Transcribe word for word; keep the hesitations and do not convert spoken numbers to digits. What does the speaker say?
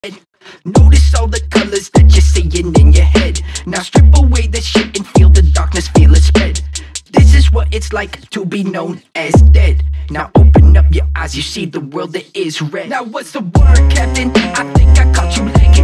Notice all the colors that you're seeing in your head. Now strip away the shit and feel the darkness, feel it spread. This is what it's like to be known as dead. Now open up your eyes, you see the world that is red. Now what's the word, Captain? I think I caught you lacking.